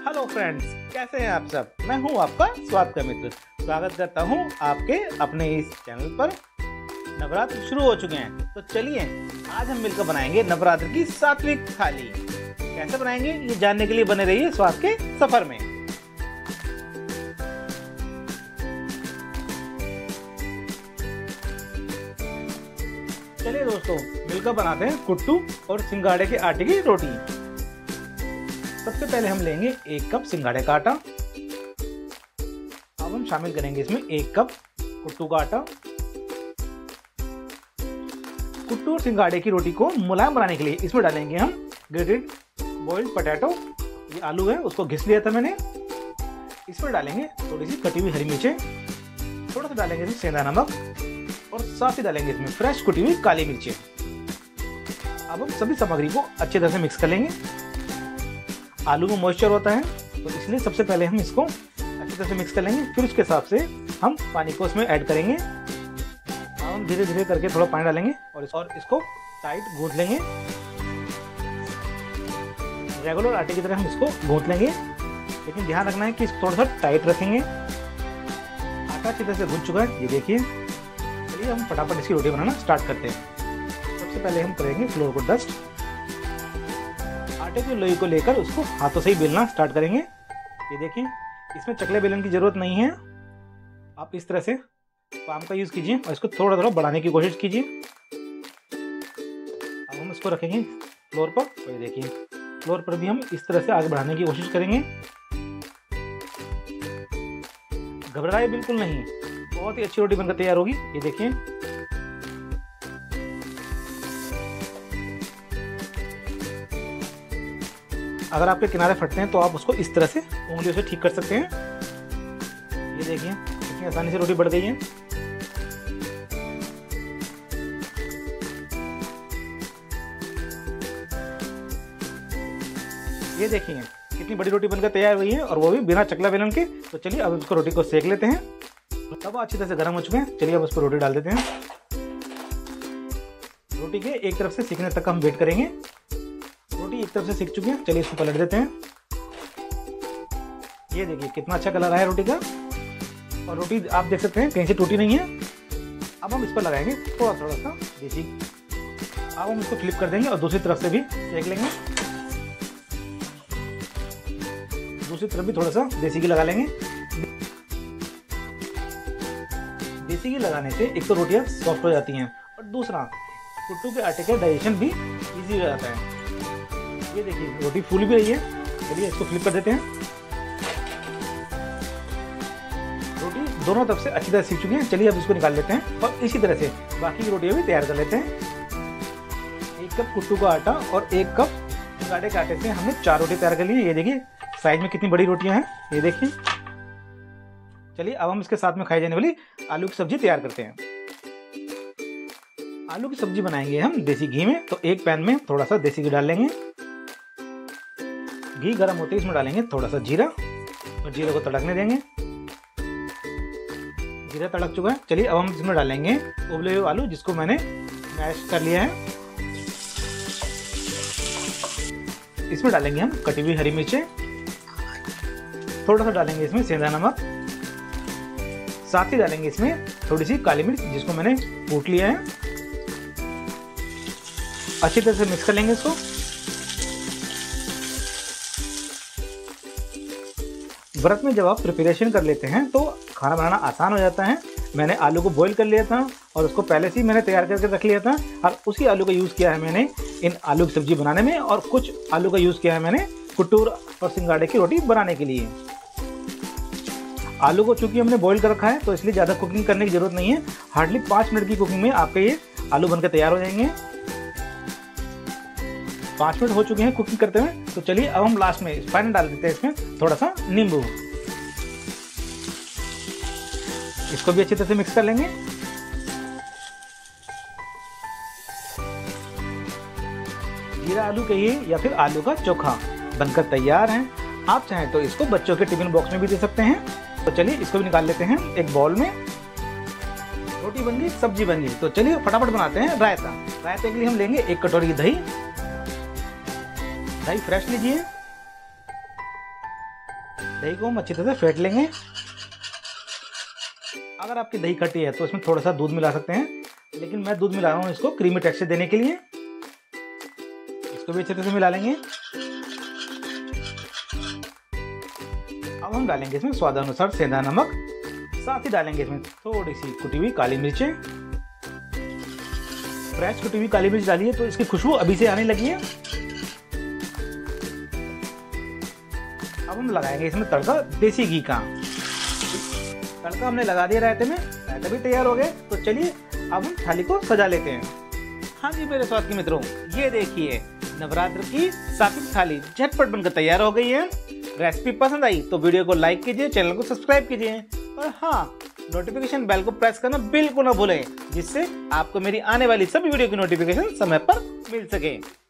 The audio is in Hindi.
हेलो फ्रेंड्स, कैसे हैं आप सब। मैं हूं आपका स्वाद का मित्र। स्वागत करता हूं आपके अपने इस चैनल पर। नवरात्र शुरू हो चुके हैं, तो चलिए आज हम मिलकर बनाएंगे नवरात्र की सात्विक थाली। कैसे बनाएंगे ये जानने के लिए बने रहिए स्वाद के सफर में। चलिए दोस्तों, मिलकर बनाते हैं कुट्टू और सिंघाड़े के आटे की रोटी। सबसे पहले हम लेंगे 1 कप सिंघाड़े का आटा। अब हम शामिल करेंगे इसमें 1 कप कुट्टू का आटा। कुट्टू और सिंघाड़े की रोटी को मुलायम बनाने के लिए इसमें डालेंगे हम ग्रेटेड बॉइल्ड पोटैटो। ये आलू है, उसको घिस लिया था मैंने। इसमें डालेंगे थोड़ी सी कटी हुई हरी मिर्चें, थोड़ा सा डालेंगे इसमें सेंधा नमक और साथ ही डालेंगे इसमें फ्रेश कुटी हुई काली मिर्चें। अब हम सभी सामग्री को अच्छी तरह से मिक्स कर लेंगे। आलू में मॉइस्चर होता है, तो इसलिए सबसे पहले हम इसको अच्छी तरह से मिक्स कर लेंगे। फिर उसके हिसाब से हम पानी को इसमें ऐड करेंगे। अब हम धीरे धीरे करके थोड़ा पानी डालेंगे और इसको टाइट गूंथ लेंगे। रेगुलर आटे की तरह हम इसको गूंथ लेंगे, लेकिन ध्यान रखना है कि इसको थोड़ा सा टाइट रखेंगे। आटा अच्छी तरह से गूंथ चुका है, ये देखिए। चलिए हम फटाफट इसकी रोटी बनाना स्टार्ट करते हैं। सबसे पहले हम करेंगे फ्लोर को डस्ट। आटे की लोई को लेकर उसको हाथों से ही बेलना स्टार्ट करेंगे। ये देखिए, इसमें चकले बेलन की जरूरत नहीं है। आप इस तरह से पाम का यूज कीजिए और इसको थोड़ा थोड़ा बढ़ाने की कोशिश कीजिए। अब हम इसको रखेंगे फ्लोर पर। तो ये देखिए, फ्लोर पर भी हम इस तरह से आगे बढ़ाने की कोशिश करेंगे। घबराए बिल्कुल नहीं, बहुत ही अच्छी रोटी बनकर तैयार होगी। ये देखिए, अगर आपके किनारे फटते हैं तो आप उसको इस तरह से उंगलियों से ठीक कर सकते हैं। ये देखिए कितनी आसानी से रोटी बढ़ गई है। ये देखिए कितनी बड़ी रोटी बनकर तैयार हुई है, और वो भी बिना चकला बेलन के। तो चलिए अब इसको रोटी को सेक लेते हैं। तवा अच्छी तरह से गर्म हो चुके हैं। चलिए अब उस पर रोटी डाल देते हैं। रोटी के एक तरफ से सीखने तक हम वेट करेंगे। रोटी एक तरफ से सीख चुकी है, चलिए इसको पलट देते हैं। ये देखिए कितना अच्छा कलर आया है रोटी का, और रोटी आप देख सकते हैं कहीं से टूटी नहीं है। अब हम इस पर लगाएंगे थोड़ा थोड़ा सा देसी। अब हम इसको फ्लिप कर देंगे और दूसरी तरफ से भी सेक लेंगे। दूसरी तरफ भी थोड़ा सा देसी घी लगा लेंगे। देसी घी लगाने से एक तो रोटियां सॉफ्ट हो जाती हैं, और दूसरा कुट्टू के आटे का डाइजेशन भी इजी हो जाता है। ये देखिए रोटी फूल भी रही है। चलिए इसको फ्लिप कर देते हैं। रोटी दोनों तरफ से अच्छी तरह सीख चुकी है। चलिए अब इसको निकाल लेते हैं, और इसी तरह से बाकी की रोटियां भी तैयार कर लेते हैं। 1 कप कुट्टू का आटा और 1 कप सिंघाड़े के आटे से हमने 4 रोटी तैयार कर ली है। ये देखिए साइज में कितनी बड़ी रोटियां हैं, ये देखिए। चलिए अब हम इसके साथ में खाई जाने वाली आलू की सब्जी तैयार करते हैं। आलू की सब्जी बनाएंगे हम देसी घी में। तो एक पैन में थोड़ा सा देसी घी डाल लेंगे। घी गर्म होते ही इसमें डालेंगे थोड़ा सा जीरा, और जीरे को तड़कने देंगे। जीरा तड़क चुका है। चलिए अब हम इसमें डालेंगे उबले हुए आलू, जिसको मैंने मैश कर लिया है। इसमें डालेंगे हम कटी हुई हरी मिर्चें, थोड़ा सा डालेंगे इसमें सेंधा नमक, साथ ही डालेंगे इसमें थोड़ी सी काली मिर्च, जिसको मैंने कूट लिया है। अच्छी तरह से मिक्स कर लेंगे इसको। व्रत में जब आप प्रिपरेशन कर लेते हैं तो खाना बनाना आसान हो जाता है। मैंने आलू को बॉईल कर लिया था और उसको पहले से ही मैंने तैयार करके रख लिया था, और उसी आलू का यूज़ किया है मैंने इन आलू की सब्जी बनाने में, और कुछ आलू का यूज़ किया है मैंने कुट्टू और सिंघाड़े की रोटी बनाने के लिए। आलू को चूंकि हमने बॉईल कर रखा है, तो इसलिए ज़्यादा कुकिंग करने की जरूरत नहीं है। हार्डली 5 मिनट की कुकिंग में आपके ये आलू बनकर तैयार हो जाएंगे। 5 मिनट हो चुके हैं कुकिंग करते हुए। तो चलिए अब हम लास्ट में फाइनल डाल देते हैं इसमें थोड़ा सा नींबू। इसको भी अच्छी तरह से मिक्स कर लेंगे। जीरा आलू कहिए या फिर आलू का चोखा बनकर तैयार है। आप चाहें तो इसको बच्चों के टिफिन बॉक्स में भी दे सकते हैं। तो चलिए इसको भी निकाल लेते हैं एक बाउल में। रोटी बन गई, सब्जी बन गई। तो चलिए फटाफट बनाते हैं रायता। रायते के लिए हम लेंगे 1 कटोरी दही। दही फ्रेश लीजिए। दही को हम अच्छी तरह से फेंट लेंगे। अगर आपकी दही खट्टी है तो इसमें थोड़ा सा दूध मिला सकते हैं, लेकिन मैं दूध मिला रहा हूँ इसको क्रीमी टेक्सचर देने के लिए। इसको भी अच्छे तरह से मिला लेंगे। अब हम डालेंगे इसमें स्वादानुसार सेंधा नमक, साथ ही डालेंगे इसमें थोड़ी सी कुटी हुई काली मिर्चें। फ्रेश कुटी हुई काली मिर्च डालिए तो इसकी खुशबू अभी से आने लगी है। अब हम लगाएंगे इसमें तड़का देसी घी का। तड़का हमने लगा दिया रायते में, रायता भी तैयार हो गया। तो चलिए अब हम थाली को सजा लेते हैं। हाँ जी मेरे स्वाद के मित्रों, ये देखिए नवरात्र की सात्विक थाली झटपट बनकर तैयार हो गई है। रेसिपी पसंद आई तो वीडियो को लाइक कीजिए, चैनल को सब्सक्राइब कीजिए और हाँ, नोटिफिकेशन बेल को प्रेस करना बिल्कुल ना भूलें, जिससे आपको मेरी आने वाली सभी वीडियो की नोटिफिकेशन समय पर मिल सके।